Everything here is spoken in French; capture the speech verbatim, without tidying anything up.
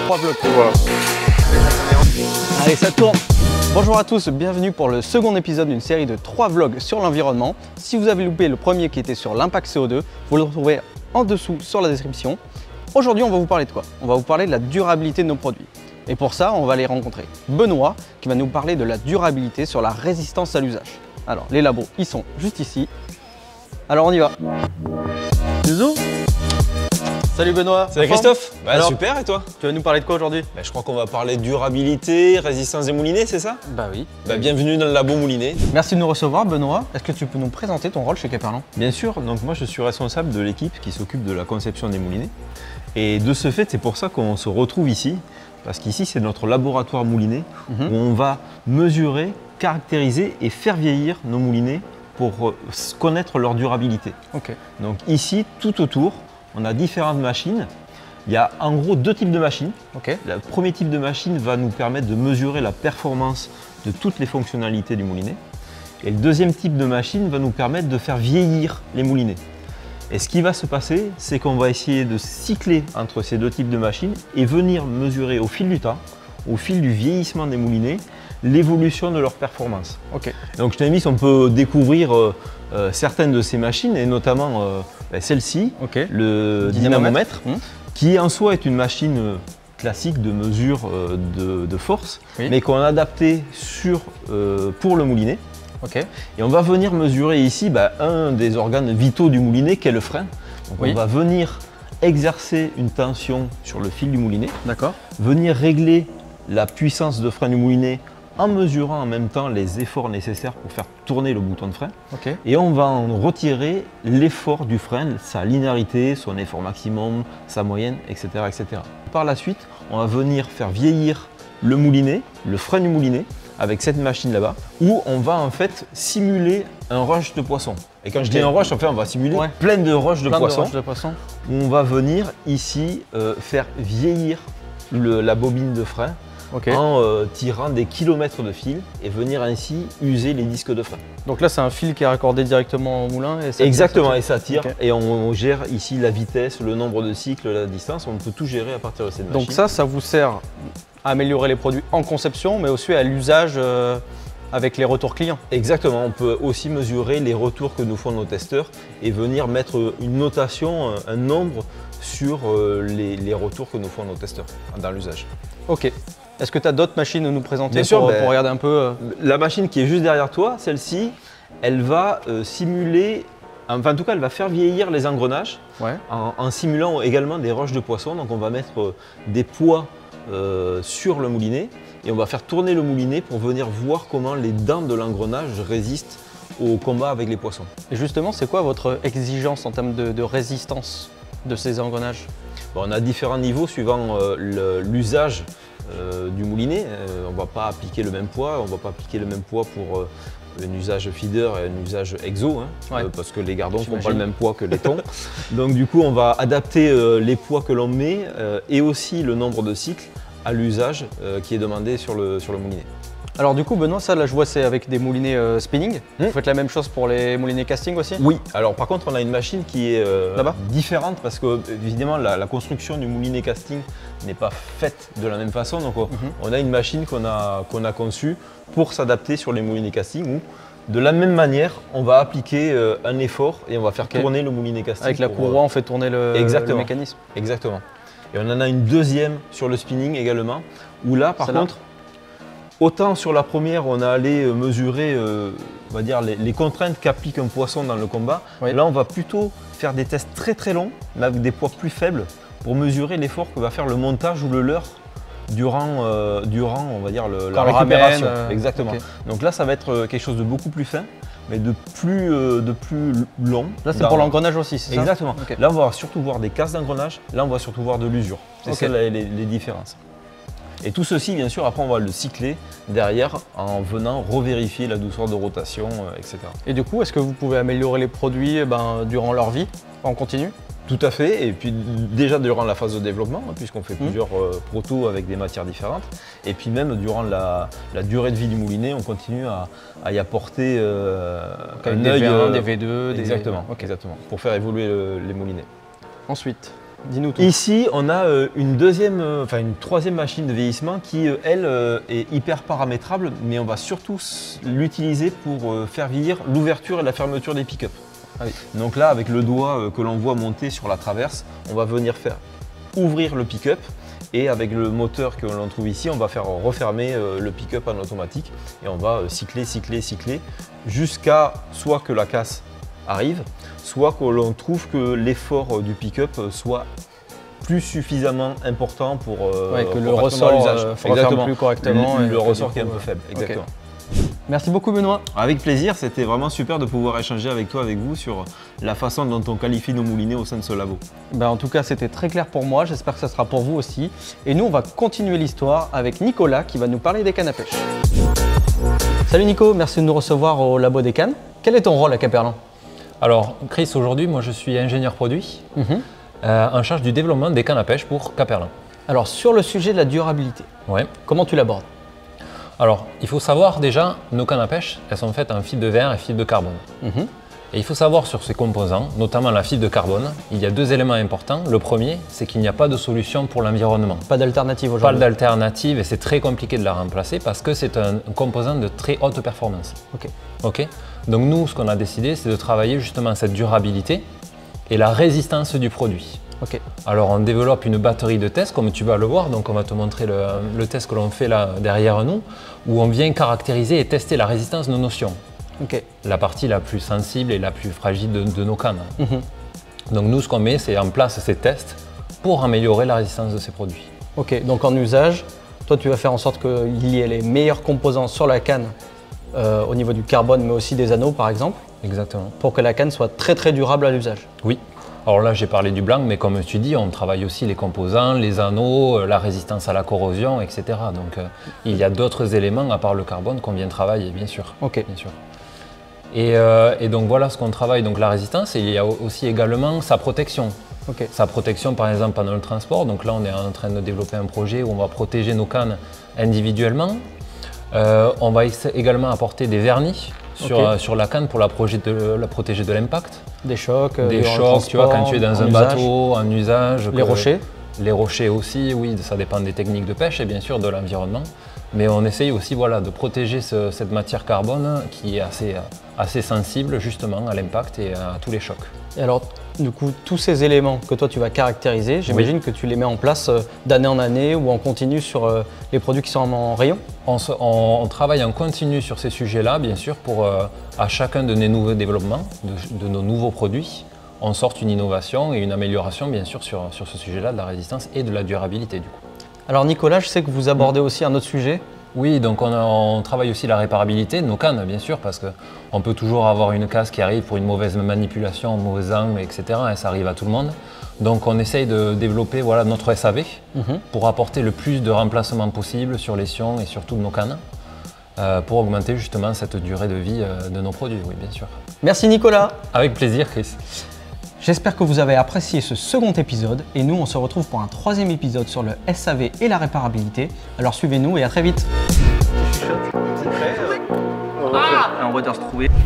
trois vlogs. Voilà. Allez, ça tourne. Bonjour à tous, bienvenue pour le second épisode d'une série de trois vlogs sur l'environnement. Si vous avez loupé le premier qui était sur l'impact C O deux, vous le retrouvez en dessous sur la description. Aujourd'hui, on va vous parler de quoi? On va vous parler de la durabilité de nos produits. Et pour ça, on va aller rencontrer Benoît qui va nous parler de la durabilité sur la résistance à l'usage. Alors, les labos, ils sont juste ici. Alors, on y va. Bisous. Salut Benoît. Salut Christophe. Bah, Alors, super, et toi? Tu vas nous parler de quoi aujourd'hui? Bah, je crois qu'on va parler durabilité, résistance des moulinets, c'est ça? Bah oui. Bah, bienvenue dans le labo moulinet. Merci de nous recevoir Benoît. Est-ce que tu peux nous présenter ton rôle chez Quimperlé? Bien sûr, donc moi je suis responsable de l'équipe qui s'occupe de la conception des moulinets. Et de ce fait, c'est pour ça qu'on se retrouve ici, parce qu'ici c'est notre laboratoire moulinet Mhm. où on va mesurer, caractériser et faire vieillir nos moulinets pour connaître leur durabilité. Ok. Donc ici, tout autour, on a différentes machines. Il y a en gros deux types de machines. Ok. Le premier type de machine va nous permettre de mesurer la performance de toutes les fonctionnalités du moulinet. Et le deuxième type de machine va nous permettre de faire vieillir les moulinets. Et ce qui va se passer, c'est qu'on va essayer de cycler entre ces deux types de machines et venir mesurer au fil du temps, au fil du vieillissement des moulinets, l'évolution de leur performance. Ok. Donc je t'ai mis, on peut découvrir euh, euh, certaines de ces machines, et notamment euh, bah, celle-ci, Ok. le Dynamomètre. dynamomètre, Hmm. qui en soi est une machine euh, classique de mesure euh, de, de force, Oui. mais qu'on a adaptée sur, euh, pour le moulinet. Ok. Et on va venir mesurer ici bah, un des organes vitaux du moulinet, qui est le frein. Donc Oui. on va venir exercer une tension sur le fil du moulinet, D'accord. venir régler la puissance de frein du moulinet en mesurant en même temps les efforts nécessaires pour faire tourner le bouton de frein. Ok. Et on va en retirer l'effort du frein, sa linéarité, son effort maximum, sa moyenne, et cetera, et cetera. Par la suite, on va venir faire vieillir le moulinet, le frein du moulinet, avec cette machine là-bas, où on va en fait simuler un rush de poisson. Et quand je Ok. dis un rush, en fait, on va simuler Ouais. plein de rushs de Plein poissons, roches de poisson. où on va venir ici euh, faire vieillir le- la bobine de frein Ok. en euh, tirant des kilomètres de fil et venir ainsi user les disques de frein. Donc là, c'est un fil qui est raccordé directement au moulin. Et ça Exactement, tire, et ça tire. Ok. Et on, on gère ici la vitesse, le nombre de cycles, la distance. On peut tout gérer à partir de cette machine. Donc ça, ça vous sert à améliorer les produits en conception, mais aussi à l'usage euh, avec les retours clients. Exactement, on peut aussi mesurer les retours que nous font nos testeurs et venir mettre une notation, un nombre sur euh, les, les retours que nous font nos testeurs dans l'usage. Ok. Est-ce que tu as d'autres machines à nous présenter Bien pour, sûr, ben, pour regarder un peu euh, La machine qui est juste derrière toi, celle-ci, elle va euh, simuler, enfin en tout cas elle va faire vieillir les engrenages Ouais. en, en simulant également des roches de poisson. Donc on va mettre euh, des poids euh, sur le moulinet et on va faire tourner le moulinet pour venir voir comment les dents de l'engrenage résistent au combat avec les poissons. Et justement, c'est quoi votre exigence en termes de, de résistance de ces engrenages? Bon, on a différents niveaux suivant euh, le- l'usage euh, du moulinet. Euh, on ne va pas appliquer le même poids, on ne va pas appliquer le même poids pour euh, un usage feeder et un usage exo, hein, Ouais. euh, parce que les gardons ne font pas J'imagine. le même poids que les thons. Donc du coup, on va adapter euh, les poids que l'on met euh, et aussi le nombre de cycles à l'usage euh, qui est demandé sur le, sur le moulinet. Alors du coup, Benoît, ça, là, je vois, c'est avec des moulinets euh, spinning. Hmm. Vous faites la même chose pour les moulinets casting aussi? Oui, alors par contre on a une machine qui est euh, Là-bas différente parce que évidemment la, la construction du moulinet casting n'est pas faite de la même façon. Donc on, Mhm. on a une machine qu'on a, qu'on a conçue pour s'adapter sur les moulinets casting où de la même manière on va appliquer euh, un effort et on va faire Ok. tourner le moulinet casting. Avec la pour, courroie, on fait tourner le, Exactement. le mécanisme. euh, exactement. Et on en a une deuxième sur le spinning également où là par Celle-là contre autant sur la première, on a allé euh, mesurer euh, on va dire, les, les contraintes qu'applique un poisson dans le combat. Oui. Là, on va plutôt faire des tests très très longs, mais avec des poids plus faibles, pour mesurer l'effort que va faire le montage ou le leurre durant, euh, durant on va dire, le- la Quand on le récupération. ramène, euh, Exactement. ok. Donc là, ça va être euh, quelque chose de beaucoup plus fin, mais de plus, euh, de plus long. Là, c'est Dans- pour l'engrenage aussi, c'est ça? Exactement. Ok. Là, on va surtout voir des casses d'engrenage. Là, on va surtout voir de l'usure. C'est Ok. ça les, les- les différences. Et tout ceci, bien sûr, après, on va le cycler derrière en venant revérifier la douceur de rotation, euh, et cetera. Et du coup, est-ce que vous pouvez améliorer les produits eh ben, durant leur vie, en continu? Tout à fait. Et puis déjà durant la phase de développement, hein, puisqu'on fait Mmh. plusieurs euh, protos avec des matières différentes. Et puis même durant la, la durée de vie du moulinet, on continue à, à y apporter euh, Avec un des œil, V un, euh, des V deux, des... Exactement, Ok. exactement, pour faire évoluer le- les moulinets. Ensuite, Dis-nous tout. Ici, on a euh, une deuxième, euh, enfin une troisième machine de vieillissement qui, euh, elle, euh, est hyper paramétrable, mais on va surtout s- l'utiliser pour euh, faire vieillir l'ouverture et la fermeture des pick-up. Ah oui. Donc là, avec le doigt euh, que l'on voit monter sur la traverse, on va venir faire ouvrir le pick-up. Et avec le moteur que l'on trouve ici, on va faire refermer euh, le pick-up en automatique et on va euh, cycler, cycler, cycler jusqu'à soit que la casse arrive, soit que l'on trouve que l'effort euh, du pick-up euh, soit plus suffisamment important pour, euh, Ouais, que le pour ressort correspondre à l'usage. euh, referme plus correctement. Le, et le que ressort du qui est un coup, peu euh, faible, ok. exactement. Merci beaucoup Benoît. Avec plaisir, c'était vraiment super de pouvoir échanger avec toi, avec vous, sur la façon dont on qualifie nos moulinets au sein de ce labo. Ben, en tout cas, c'était très clair pour moi. J'espère que ça sera pour vous aussi. Et nous, on va continuer l'histoire avec Nicolas qui va nous parler des cannes à pêche. Salut Nico, merci de nous recevoir au labo des cannes. Quel est ton rôle à Caperlan? Alors Chris, aujourd'hui moi je suis ingénieur produit Mhm. euh, en charge du développement des cannes à pêche pour Caperlan. Alors, sur le sujet de la durabilité, Ouais. comment tu l'abordes? Alors il faut savoir déjà, nos cannes à pêche, elles sont faites en fibre de verre et fibre de carbone. Mhm. Et il faut savoir sur ces composants, notamment la fibre de carbone, il y a deux éléments importants. Le premier, c'est qu'il n'y a pas de solution pour l'environnement. Pas d'alternative Pas aujourd'hui. d'alternative et c'est très compliqué de la remplacer parce que c'est un composant de très haute performance. Ok. Ok. Donc nous, ce qu'on a décidé, c'est de travailler justement cette durabilité et la résistance du produit. Ok. Alors on développe une batterie de tests comme tu vas le voir, donc on va te montrer le, le test que l'on fait là derrière nous, où on vient caractériser et tester la résistance de nos notions, Ok. la partie la plus sensible et la plus fragile de, de nos cannes. Mhm. Donc nous ce qu'on met c'est en place ces tests pour améliorer la résistance de ces produits. Ok. Donc en usage, toi, tu vas faire en sorte qu'il y ait les meilleurs composants sur la canne euh, au niveau du carbone, mais aussi des anneaux, par exemple, Exactement. pour que la canne soit très très durable à l'usage. Oui. Alors là j'ai parlé du blanc, mais comme tu dis, on travaille aussi les composants, les anneaux, euh, la résistance à la corrosion, et cetera. Donc euh, il y a d'autres éléments à part le carbone qu'on vient travailler, bien sûr. Ok. Bien sûr. Et, euh, et donc voilà ce qu'on travaille, donc la résistance, et il y a aussi également sa protection. Ok. Sa protection par exemple pendant le transport, donc là on est en train de développer un projet où on va protéger nos cannes individuellement. Euh, on va également apporter des vernis sur, Ok. euh, sur la canne pour la, de, la protéger de l'impact. Des chocs, euh, Des durant le chocs, tu vois, quand transport, tu es dans en un usage. bateau, en usage. Les que- rochers. Les rochers aussi, oui, ça dépend des techniques de pêche et bien sûr de l'environnement. Mais on essaye aussi voilà, de protéger ce- cette matière carbone qui est assez, assez sensible justement à l'impact et à tous les chocs. Et alors, du coup, tous ces éléments que toi tu vas caractériser, j'imagine que tu les mets en place euh, d'année en année ou en continu sur euh, les produits qui sont en, en rayon. On, se- on- on travaille en continu sur ces sujets-là, bien sûr, pour euh, à chacun de nos nouveaux développements, de, de nos nouveaux produits, on sorte une innovation et une amélioration, bien sûr, sur, sur ce sujet-là, de la résistance et de la durabilité, du coup. Alors Nicolas, je sais que vous abordez aussi un autre sujet. Oui, donc on, a- on travaille aussi la réparabilité de nos cannes, bien sûr, parce qu'on peut toujours avoir une casse qui arrive pour une mauvaise manipulation, un mauvais angle, et cetera. Et ça arrive à tout le monde. Donc on essaye de développer voilà, notre S A V Mhm. pour apporter le plus de remplacements possible sur les sions et sur toutes nos cannes, euh, pour augmenter justement cette durée de vie euh, de nos produits, oui, bien sûr. Merci Nicolas. Avec plaisir, Chris. J'espère que vous avez apprécié ce second épisode et nous on se retrouve pour un troisième épisode sur le S A V et la réparabilité. Alors suivez-nous et à très vite. On va devoir se trouver.